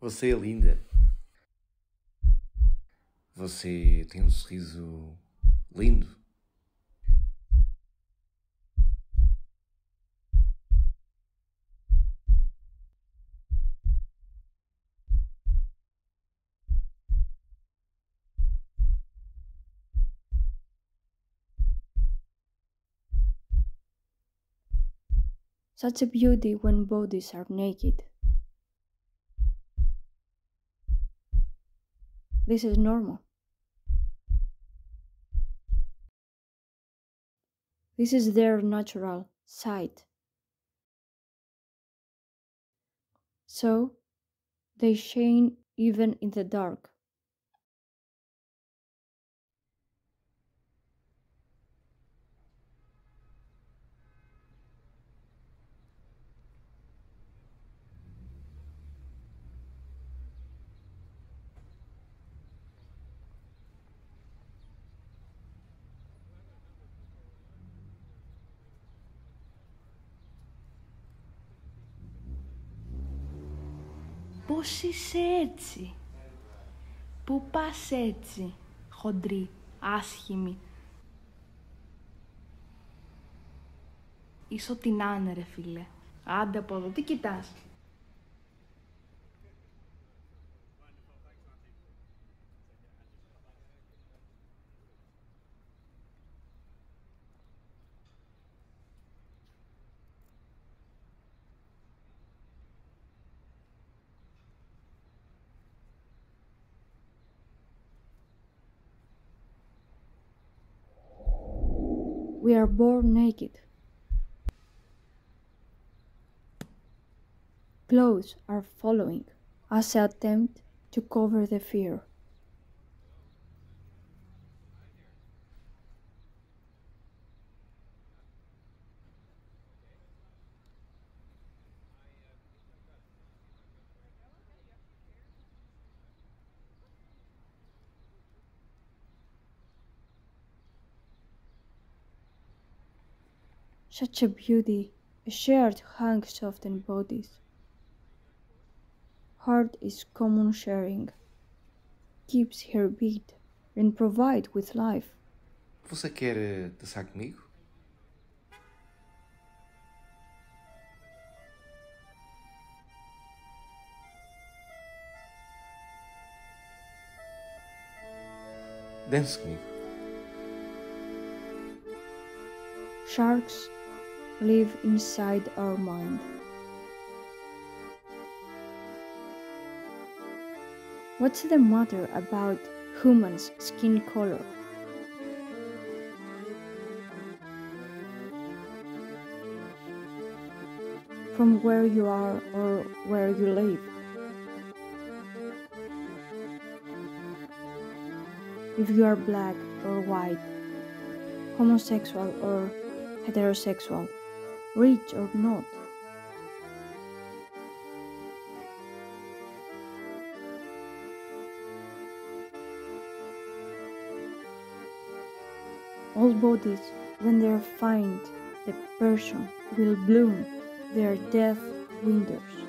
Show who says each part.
Speaker 1: Você é linda. Você tem um sorriso lindo.
Speaker 2: Such a beauty when bodies are naked. This is normal. This is their natural side. So, they shine even in the dark.
Speaker 3: Πώς είσαι έτσι? Πού πας έτσι, χοντρή, άσχημη? Είσαι ό,τι να είναι ρε φίλε. Άντε από εδώ, τι κοιτάς?
Speaker 2: We are born naked. Clothes are following as I attempt to cover the fear. Such a beauty, a shared hang soften bodies. Heart is common sharing, keeps her beat and provide with life.
Speaker 1: Você quer dançar comigo? Dance comigo.
Speaker 2: Sharks live inside our mind. What's the matter about humans' skin color? From where you are or where you live. If you are black or white, homosexual or heterosexual, rich or not. All bodies, when they find the person, will bloom their death windows.